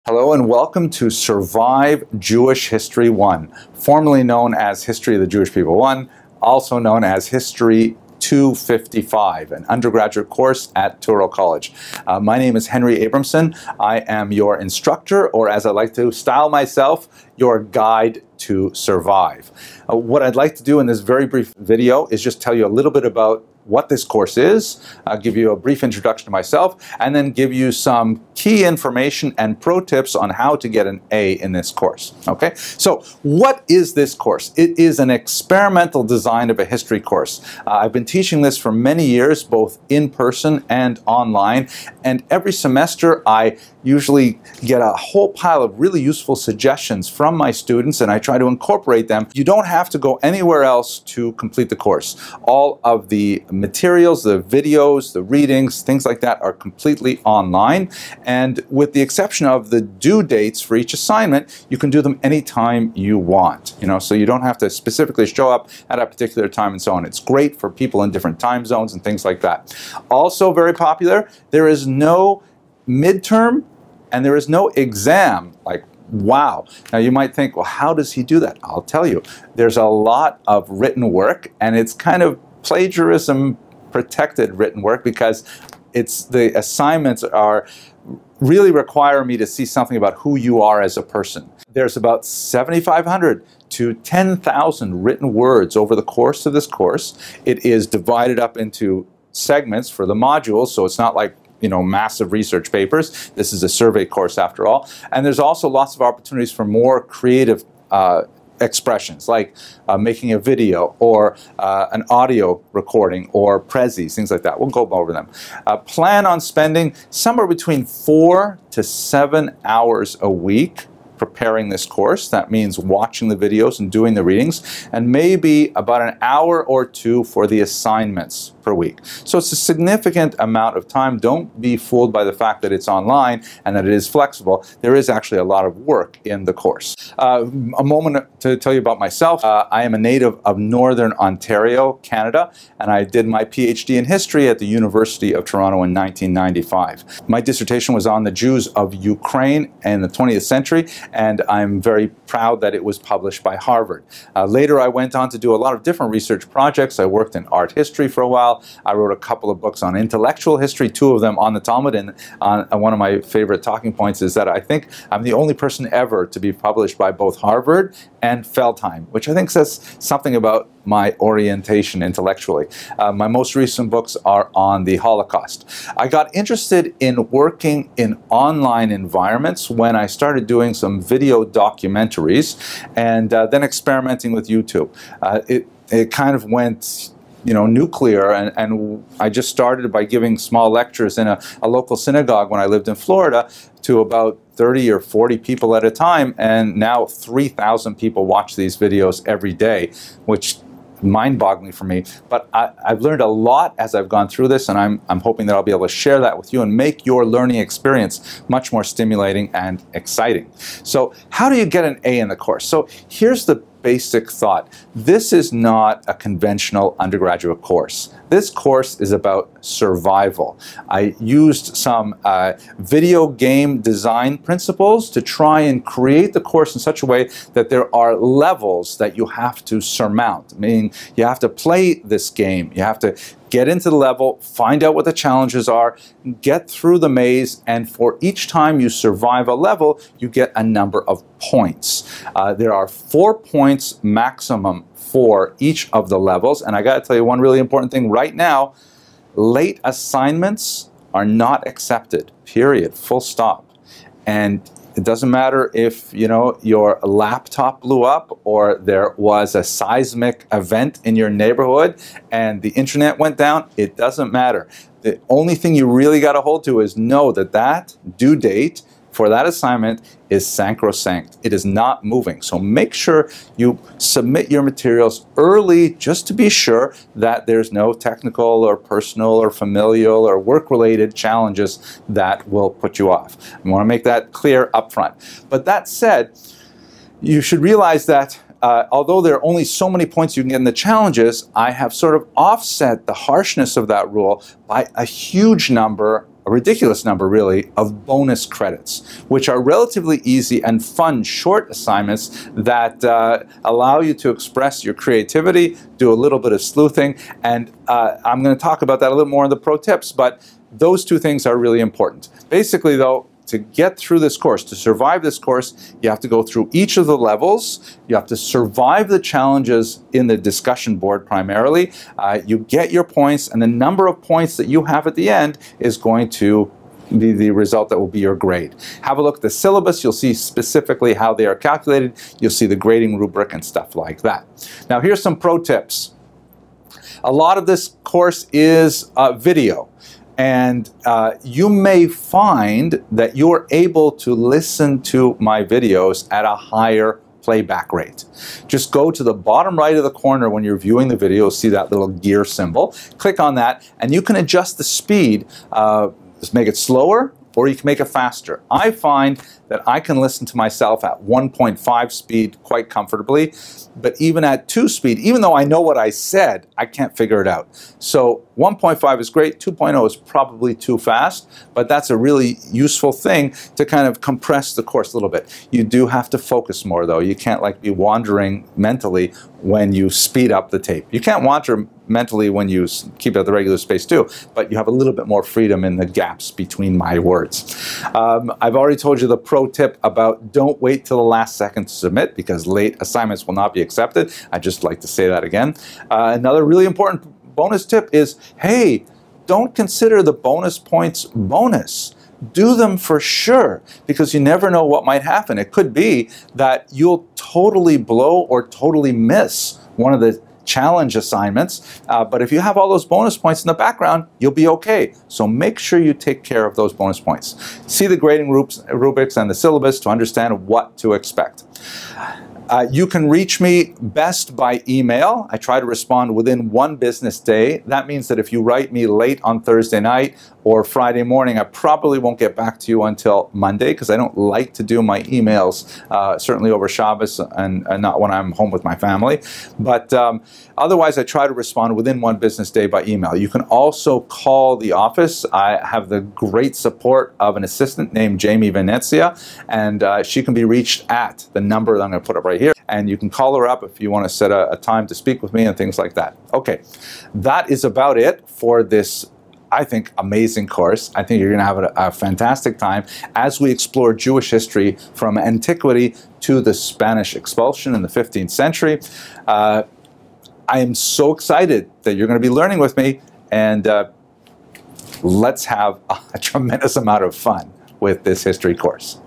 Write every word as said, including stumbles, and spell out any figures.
Hello and welcome to Survive Jewish History one, formerly known as History of the Jewish People one, also known as History two fifty-five, an undergraduate course at Touro College. Uh, my name is Henry Abramson. I am your instructor, or as I like to style myself, your guide to survive. Uh, what I'd like to do in this very brief video is just tell you a little bit about what this course is, uh, give you a brief introduction to myself, and then give you some key information and pro tips on how to get an A in this course. Okay, so what is this course? It is an experimental design of a history course. Uh, I've been teaching this for many years, both in person and online, and every semester I usually get a whole pile of really useful suggestions from my students, and I try to incorporate them. You don't have to go anywhere else to complete the course. All of the materials, the videos, the readings, things like that are completely online, and with the exception of the due dates for each assignment, you can do them anytime you want, you know, so you don't have to specifically show up at a particular time and so on. It's great for people in different time zones and things like that. Also very popular, there is no midterm and there is no exam. Like, wow. Now you might think, well, how does he do that? I'll tell you. There's a lot of written work, and it's kind of plagiarism protected written work because it's the assignments are really require me to see something about who you are as a person. There's about seventy-five hundred to ten thousand written words over the course of this course. It is divided up into segments for the modules, so it's not like, you know, massive research papers. This is a survey course after all. And there's also lots of opportunities for more creative uh, expressions, like uh, making a video or uh, an audio recording or prezis, things like that. We'll go over them. Uh, plan on spending somewhere between four to seven hours a week preparing this course. That means watching the videos and doing the readings, and maybe about an hour or two for the assignments per week. So it's a significant amount of time. Don't be fooled by the fact that it's online and that it is flexible. There is actually a lot of work in the course. Uh, a moment to tell you about myself. Uh, I am a native of Northern Ontario, Canada, and I did my PhD in history at the University of Toronto in nineteen ninety-five. My dissertation was on the Jews of Ukraine in the twentieth century, and I'm very proud that it was published by Harvard. Uh, later I went on to do a lot of different research projects. I worked in art history for a while. I wrote a couple of books on intellectual history, two of them on the Talmud, and on, uh, one of my favorite talking points is that I think I'm the only person ever to be published by both Harvard and Feldheim, which I think says something about my orientation intellectually. Uh, my most recent books are on the Holocaust. I got interested in working in online environments when I started doing some video documentaries and uh, then experimenting with YouTube. Uh, it, it kind of went, you know, nuclear, and, and I just started by giving small lectures in a, a local synagogue when I lived in Florida to about thirty or forty people at a time, and now three thousand people watch these videos every day, which mind-boggling for me. But I, I've learned a lot as I've gone through this, and I'm, I'm hoping that I'll be able to share that with you and make your learning experience much more stimulating and exciting. So how do you get an A in the course? So here's the basic thought. This is not a conventional undergraduate course. This course is about survival. I used some uh, video game design principles to try and create the course in such a way that there are levels that you have to surmount. Meaning you have to play this game. You have to get into the level, find out what the challenges are, get through the maze, and for each time you survive a level, you get a number of points. Uh, there are four points maximum for each of the levels, and I gotta tell you one really important thing right now: late assignments are not accepted, period, full stop. And it doesn't matter if, you know, your laptop blew up or there was a seismic event in your neighborhood and the internet went down. It doesn't matter. The only thing you really got to hold to is know that that due date for that assignment is sacrosanct. It is not moving. So make sure you submit your materials early just to be sure that there's no technical or personal or familial or work-related challenges that will put you off. I want to make that clear up front. But that said, you should realize that Uh, although there are only so many points you can get in the challenges, I have sort of offset the harshness of that rule by a huge number a ridiculous number really, of bonus credits, which are relatively easy and fun, short assignments that uh, allow you to express your creativity, do a little bit of sleuthing, and uh, I'm going to talk about that a little more in the pro tips, but those two things are really important. Basically though, to get through this course, to survive this course, you have to go through each of the levels. You have to survive the challenges in the discussion board primarily. Uh, you get your points, and the number of points that you have at the end is going to be the result that will be your grade. Have a look at the syllabus. You'll see specifically how they are calculated. You'll see the grading rubric and stuff like that. Now here's some pro tips. A lot of this course is uh, video. And uh, you may find that you're able to listen to my videos at a higher playback rate. Just go to the bottom right of the corner when you're viewing the video, see that little gear symbol. Click on that, and you can adjust the speed. Uh, just make it slower, or you can make it faster. I find that I can listen to myself at one point five speed quite comfortably, but even at two speed, even though I know what I said, I can't figure it out. So one point five is great, two point oh is probably too fast, but that's a really useful thing to kind of compress the course a little bit. You do have to focus more though. You can't like be wandering mentally when you speed up the tape. You can't wander mentally when you keep it at the regular space too, but you have a little bit more freedom in the gaps between my words. Um, I've already told you the pro tip about don't wait till the last second to submit, because late assignments will not be accepted. I'd just like to say that again. Uh, another really important bonus tip is, hey, don't consider the bonus points bonus. Do them for sure, because you never know what might happen. It could be that you'll totally blow or totally miss one of the challenge assignments, uh, but if you have all those bonus points in the background, you'll be okay. So make sure you take care of those bonus points. See the grading rubrics and the syllabus to understand what to expect. Uh, you can reach me best by email. I try to respond within one business day. That means that if you write me late on Thursday night or Friday morning, I probably won't get back to you until Monday, because I don't like to do my emails, uh, certainly over Shabbos and, and not when I'm home with my family. But um, otherwise, I try to respond within one business day by email. You can also call the office. I have the great support of an assistant named Jamie Venezia, and uh, she can be reached at the number that I'm going to put up right here, and you can call her up if you want to set a, a time to speak with me and things like that. Okay, that is about it for this, I think, amazing course. I think you're going to have a, a fantastic time as we explore Jewish history from antiquity to the Spanish expulsion in the fifteenth century. Uh, I am so excited that you're going to be learning with me, and uh, let's have a, a tremendous amount of fun with this history course.